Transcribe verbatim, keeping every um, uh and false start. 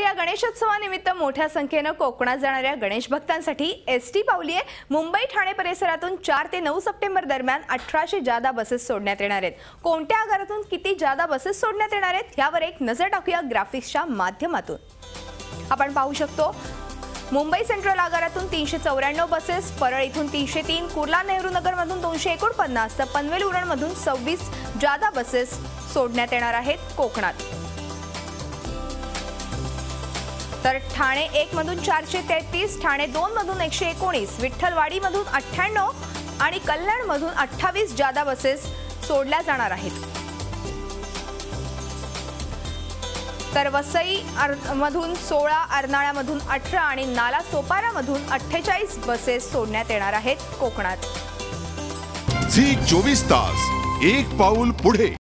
येत्या गणेशोत्सवानिमित्त मोठ्या संख्येने कोकणात जाणाऱ्या गणेश भक्तांसाठी एसटी पावली आहे। मुंबई ठाणे परिसरातून चार ते नऊ सप्टेंबर दरम्यान अठराशे जादा बसेस सोडण्यात येणार आहेत। कोणत्या आगारातून किती जादा बसेस सोडण्यात येणार आहेत यावर एक नजर टाकूया ग्राफिक्सच्या माध्यमातून। आपण पाहू शकतो मुंबई सेंट्रल आगारातून तीनशे चौऱ्याण्णव बसेस, परळ इथून तीनशे तीन, कुर्ला नेहरू नगर मधून दोनशे एकोणपन्नास तर पनवेल उरण मधून सव्वीस जादा बसेस सोडण्यात येणार आहेत कोकणात। तर ठाणे एक मधून चारशे तेहतीस, ठाणे दोन मधून एकशे एकोणीस, विठ्ठलवाडी मधून अठ्ठ्याण्णव आणि कल्याण मधून अठ्ठावीस जादा बसेस सोडल्या जाणार आहेत। तर वसई मधून सोळा, अर्नाळा मधून अठरा आणि नाला सोपारा मधून अठ्ठेचाळीस बसेस सोडण्यात येणार आहेत कोकणात। झी चोवीस तास एक पाऊल पुढे।